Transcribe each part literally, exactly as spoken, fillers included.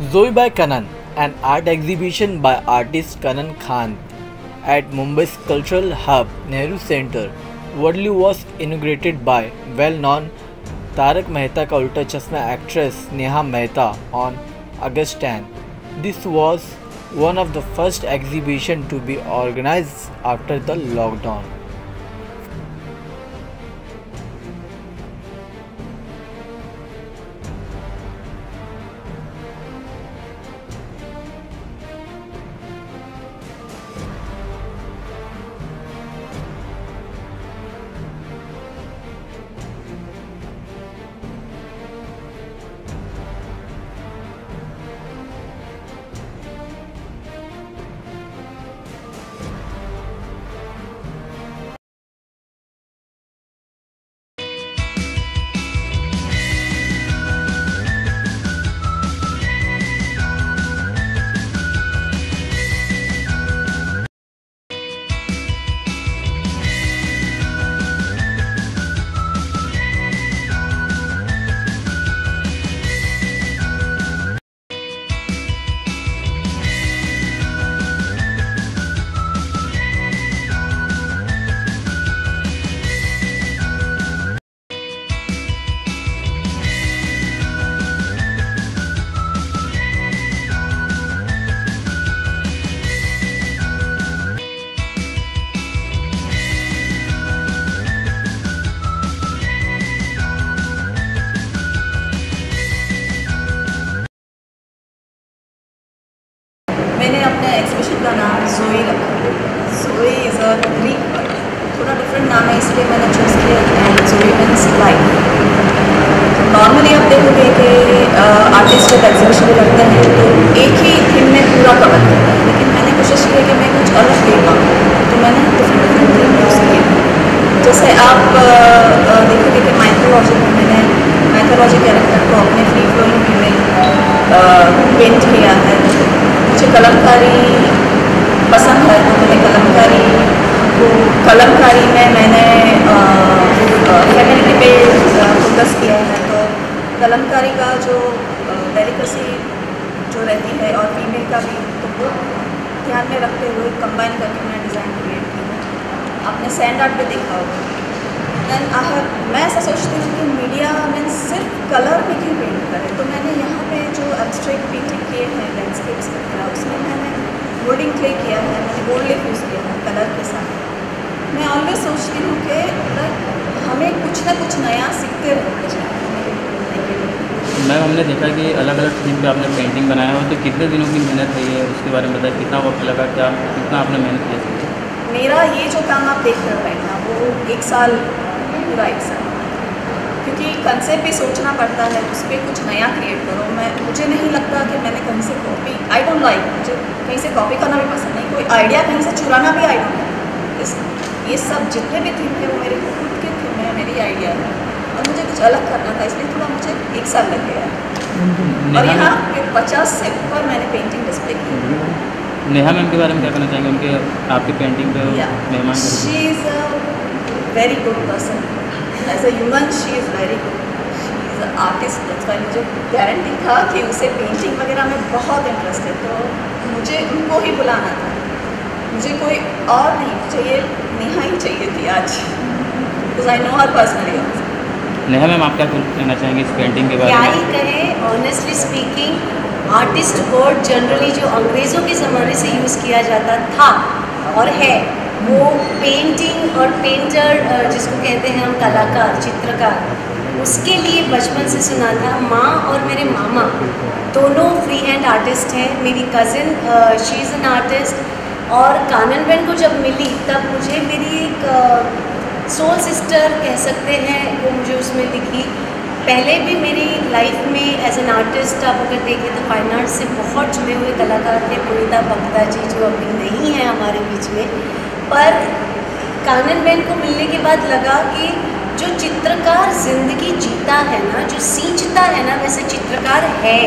Zoe by Kanan, an art exhibition by artist Kanan Khan at Mumbai's Cultural Hub Nehru Center worldly was inaugurated by well-known Tarak Mehta Ka Ulta Chashma actress Neha Mehta on August tenth. This was one of the first exhibitions to be organized after the lockdown. मैंने अपने exhibition का नाम Zoe रखा। Zoe is a Greek word, थोड़ा different नाम है इसलिए मैंने चूज़ किया। एंड ज़ोई मीन्स लाइफ। नॉर्मली आप देखोगे कि आर्टिस्ट जब एग्जीबिशन में लगते हैं तो एक ही थीम में पूरा कवर करता है, लेकिन मैंने कोशिश की है कि मैं कुछ अलग ले पाऊँ, तो मैंने डिफरेंट डिफरेंट थीम यूज़ किए। जैसे आप देखोगे कि माइथोलॉजी में मैंने माइथोलॉजी कैरेक्टर को अपने फ्री फ्लोइंग वे में पेंट किया है। मुझे कलमकारी पसंद है तो मैंने कलमकारी को कलमकारी में मैंने फेमिनिटी पे फोकस किया है। तो कलमकारी का जो डेलिकेसी जो रहती है और फीमेल का भी, तो वो ध्यान में रखते हुए कंबाइन करके मैंने डिज़ाइन क्रिएट की है। आपने सैंड आर्ट पे देखा होगा। दैन आहर मैं ऐसा सोचती हूँ कि मीडिया में सिर्फ कलर में क्यों पेंट करें, तो मैंने यहाँ पे जो एब्स्ट्रैक्ट पेंटिंग किए हैं लैंडस्केप्स वगैरह, उसमें मैंने गोल्डिंग क्ले किया है, मैंने गोल्ड लेप यूज़ किया है कलर के साथ। मैं ऑलवेज सोचती हूँ कि हमें कुछ ना कुछ नया सीखते रहना चाहिए। मैम, हमने देखा कि अलग अलग थीम पे आपने पेंटिंग बनाया हो, तो कितने दिनों की मेहनत है ये, उसके बारे में बताइए। कितना वक्त लगा, क्या कितना आपने मेहनत किया? मेरा ये जो काम आप देख रहे हो राइट ना, वो एक साल पूरा एक साल, क्योंकि कंसेप्ट भी सोचना पड़ता है, उस पर कुछ नया क्रिएट करो। मैं मुझे नहीं लगता कि मैंने कहीं से कॉपी, आई डोंट लाइक, मुझे कहीं से कॉपी करना भी पसंद नहीं, कोई आइडिया कहीं से चुराना भी आई डोंट लाइक। ये सब जितने भी थीम थे वो मेरे खुद के थीम है, मेरी आइडिया है, और मुझे कुछ अलग करना था, इसलिए थोड़ा मुझे एक साल लग गया। और यहाँ पचास से ऊपर मैंने पेंटिंग डिस्प्ले की। नेहा मैम के बारे में क्या कहना चाहेंगे? उनके आपकी पेंटिंग पे मेहमान। She is a very good person as a human, she is very good, she is a artist. That's why मुझे गारंटी था कि उसे पेंटिंग वगैरह में बहुत इंटरेस्ट है, तो मुझे उनको ही बुलाना था, मुझे कोई और नहीं, मुझे ये नेहा ही चाहिए थी आज, because I know her personally. Neha ma'am, आप क्या कहना चाहेंगे इस पेंटिंग के बारे क्या में? ही कहें, honestly speaking, artist word generally जो अंग्रेज़ों के ज़माने से यूज़ किया जाता था और है, वो पेंटिंग और पेंटर जिसको कहते हैं हम कलाकार, चित्रकार, उसके लिए बचपन से सुना था। माँ और मेरे मामा दोनों फ्री हैंड आर्टिस्ट हैं। मेरी cousin she is an artist, और कानन बहन को जब मिली तब मुझे मेरी एक सोल सिस्टर कह सकते हैं, वो मुझे उसमें दिखी। पहले भी मेरी लाइफ में एज एन आर्टिस्ट आप अगर देखें तो फाइन आर्ट से बहुत जुड़े हुए कलाकार थे। पुनीता बख्ता जी जो अभी नहीं है हमारे बीच में, पर कानन बहन को मिलने के बाद लगा कि जो चित्रकार ज़िंदगी जीता है ना, जो सींचता है ना, वैसे चित्रकार है।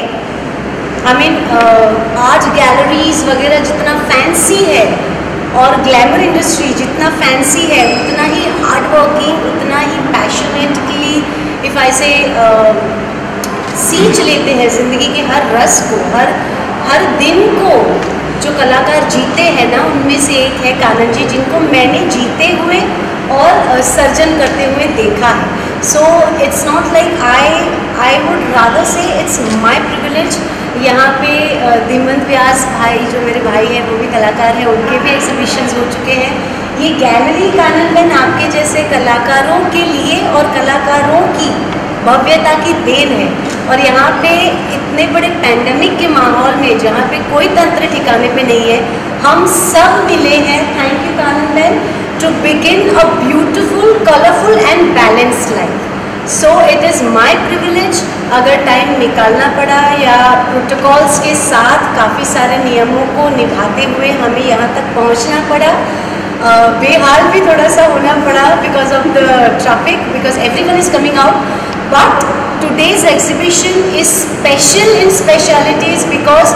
आई मीन आज गैलरीज वगैरह जितना फैंसी है और ग्लैमर इंडस्ट्री जितना फैंसी है, उतना ही हार्ड वर्किंग, उतना ही पैशनेटली, इफ़ आई से सींच लेते हैं ज़िंदगी के हर रस को, हर हर दिन को। जो कलाकार जीते हैं ना, उनमें से एक है कानन जी, जिनको मैंने जीते हुए और सर्जन करते हुए देखा है। So it's not like I I would rather say it's my privilege. यहाँ पे धीमंत व्यास भाई, जो मेरे भाई हैं, वो भी कलाकार हैं, उनके भी एग्जीबिशंस हो चुके हैं। ये गैलरी कानन बहन आपके जैसे कलाकारों के लिए और कलाकारों की भव्यता की देन है। और यहाँ पे इतने बड़े पैंडेमिक के माहौल में, जहाँ पे कोई तंत्र ठिकाने पे नहीं है, हम सब मिले हैं, थैंक यू कानन बहन, to begin a beautiful, colourful and balanced life. So it is my privilege. अगर टाइम निकालना पड़ा या प्रोटोकॉल्स के साथ काफ़ी सारे नियमों को निभाते हुए हमें यहाँ तक पहुँचना पड़ा, uh, बेहाल भी थोड़ा सा होना पड़ा because of the traffic, because everyone is coming out. But today's exhibition is special in specialities because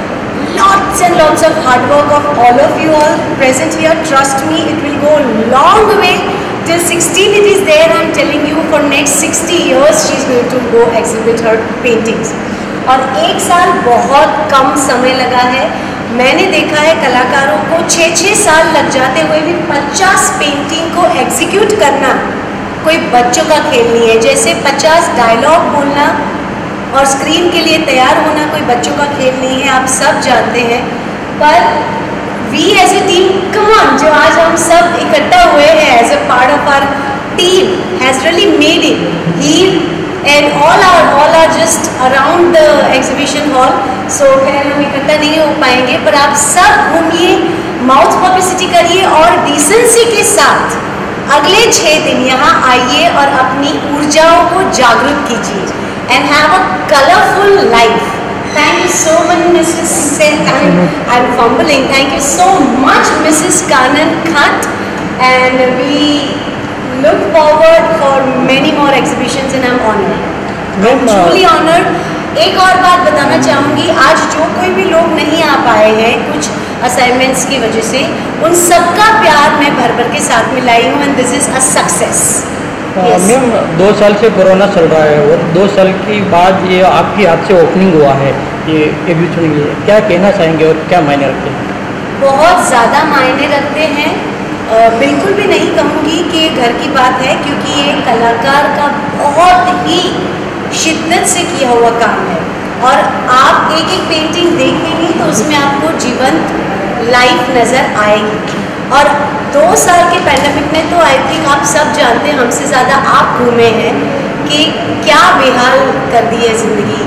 lots and lots of hard work of all of you all present here. Trust me, it will go a long way. Till sixteen it is there, I'm telling you, for next sixty years she is going to go exhibit her paintings. और एक साल बहुत कम समय लगा है। मैंने देखा है कलाकारों को छः छः साल लग जाते हुए भी पचास पेंटिंग को एग्जीक्यूट करना कोई बच्चों का खेल नहीं है। जैसे पचास डायलॉग बोलना और स्क्रीन के लिए तैयार होना कोई बच्चों का खेल नहीं है, आप सब जानते हैं। पर we as a team, come on, जो आज हम सब इकट्ठा हुए हैं as a part of our team has really made it heal and all are all are just around the exhibition hall. So खैर हम इकट्ठा नहीं हो पाएंगे, पर आप सब घूमिए, माउथ पब्लिसिटी करिए और डिसेंसी के साथ अगले छः दिन यहाँ आइए और अपनी ऊर्जाओं को जागरूक कीजिए and have a colourful life. Thank you so much Mrs I am fumbling thank you so much Mrs Kanan Khat, and we look forward for many more exhibitions and I am honoured, I am truly honoured. एक और बात बताना चाहूँगी, आज जो कोई भी लोग नहीं आ पाए हैं कुछ असाइनमेंट्स की वजह से, उन सबका प्यार मैं भर भर के साथ में लाई हूँ and this is a success. Ma'am दो साल से कोरोना चल रहा है और दो साल के बाद ये आपके हाथ से ओपनिंग हुआ है ये एग्जीबिशन के लिए, क्या कहना चाहेंगे और क्या मायने रखते हैं? बहुत ज़्यादा मायने रखते हैं। आ, बिल्कुल भी नहीं कहूँगी कि घर की बात है, क्योंकि ये कलाकार का बहुत ही शिद्दत से किया हुआ काम है और आप एक एक पेंटिंग देखेंगे तो उसमें आपको जीवंत लाइफ नज़र आएगी। और दो साल के पैंडेमिक में तो आई थिंक आप सब जानते हैं, हमसे ज़्यादा आप घूमे हैं कि क्या बेहाल कर दी है ज़िंदगी।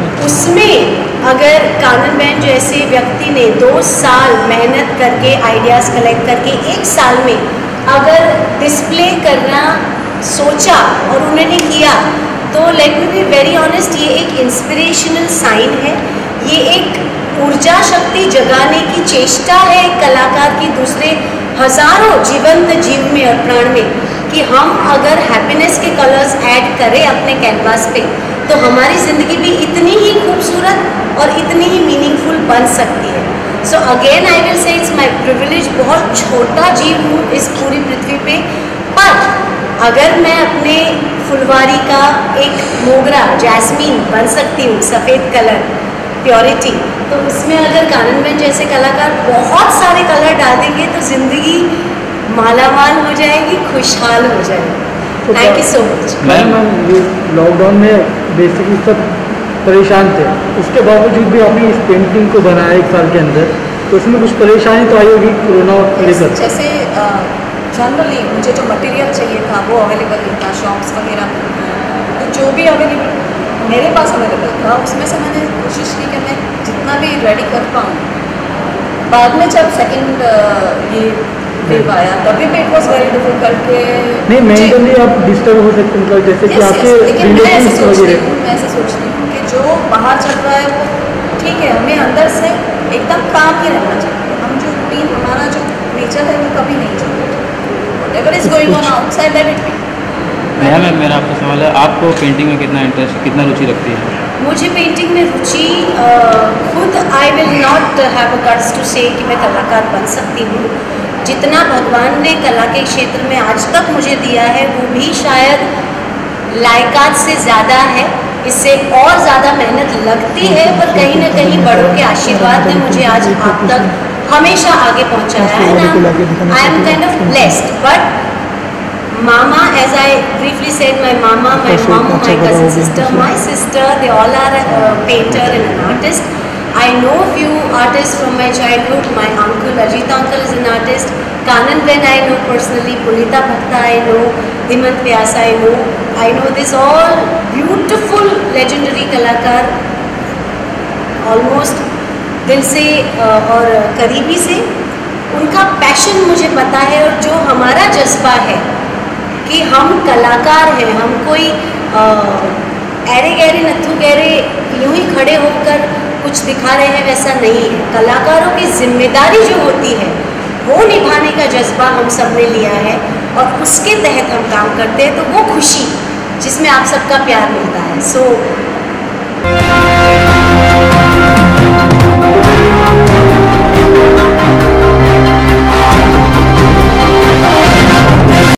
उसमें अगर कानन बहन जैसे व्यक्ति ने दो साल मेहनत करके, आइडियाज़ कलेक्ट करके एक साल में अगर डिस्प्ले करना सोचा और उन्होंने किया, तो let me be very honest, ये एक इंस्पिरेशनल साइन है, ये एक ऊर्जा शक्ति जगाने की चेष्टा है कलाकार की दूसरे हजारों जीवंत जीव में और प्राण में, कि हम अगर हैप्पीनेस के कलर्स ऐड करें अपने कैनवास पे तो हमारी ज़िंदगी भी इतनी ही खूबसूरत और इतनी ही मीनिंगफुल बन सकती है। So again I will say it's my privilege, बहुत छोटा जीव हूँ इस पूरी पृथ्वी पे, पर अगर मैं अपने फुलवारी का एक मोगरा, जैस्मीन बन सकती हूँ, सफ़ेद कलर, प्योरिटी, तो उसमें अगर कानन बहन जैसे कलाकार बहुत सारे कलर डाल देंगे तो ज़िंदगी मालामाल हो जाएगी, खुशहाल हो जाएगी। Thank you so much. Ma'am ये लॉकडाउन में बेसिकली सब परेशान थे, उसके बावजूद भी आपने इस पेंटिंग को बनाया एक साल के अंदर, तो उसमें कुछ परेशानी तो आई होगी कोरोना को लेकर? जैसे जनरली मुझे जो मटेरियल चाहिए था वो अवेलेबल नहीं था, शॉप्स वगैरह, तो जो भी अवेलेबल मेरे पास अवेलेबल था उसमें से मैंने कोशिश की कि मैं जितना भी रेडी कर पाऊँ। बाद में जब सेकंड ये वेव आया तभी भी इट वॉज वेरी डिफिकल्ट के नहीं, मेंटली आप डिस्टर्ब हो सकते हैं, जैसे कि आपके रिलेशंस वगैरह। मैं ऐसे सोचती हूँ कि जो बाहर चल रहा है वो ठीक है, हमें अंदर से एकदम काम ही रहना चाहिए। हम जो रूटीन, हमारा जो नेचर है वो कभी नहीं चलता, whatever is going on outside let it be. Ma'am मेरा आपको सवाल है, आपको पेंटिंग में कितना इंटरेस्ट, कितना रुचि रखती है? मुझे पेंटिंग में रुचि, खुद I will not have a guts to say कि मैं कलाकार बन सकती हूँ। जितना भगवान ने कला के क्षेत्र में आज तक मुझे दिया है वो भी शायद लायकात से ज़्यादा है, इससे और ज़्यादा मेहनत लगती है, पर कहीं ना कहीं बड़ों के आशीर्वाद ने मुझे आज आप तक हमेशा आगे पहुंचाया है ना। I am kind of blessed, but Mama, as I briefly said, my mama, my mom, my cousin sister, my sister, they all are a painter and an artist. I know a few artists from my childhood. My uncle, Ajit uncle is an artist. Kanan Ben I know personally. Punita Bhakta I know. Himant Vyasa I know. I know this all beautiful legendary कलाकार almost दिल से और करीबी से उनका passion मुझे पता है, और जो हमारा जज्बा है कि हम कलाकार हैं, हम कोई ऐरे गहरे नथु गहरे यूं ही खड़े होकर कुछ दिखा रहे हैं, वैसा नहीं है। कलाकारों की जिम्मेदारी जो होती है वो निभाने का जज्बा हम सब ने लिया है, और उसके तहत हम काम करते हैं, तो वो खुशी जिसमें आप सबका प्यार मिलता है। सो so,